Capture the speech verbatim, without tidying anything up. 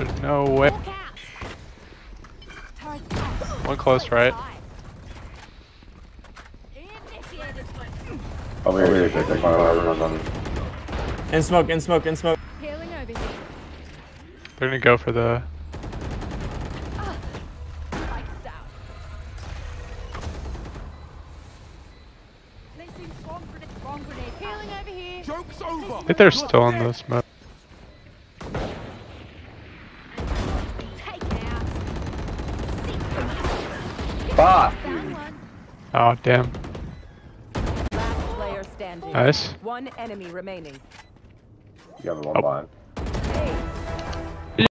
There's no way. One close, right? Over here, take my on. In smoke, in smoke, in smoke. They're gonna go for the. Joke's over. I think they're still in the smoke. Fuck! Oh damn. Last player standing. Nice. One enemy remaining. You have the one Oh. line.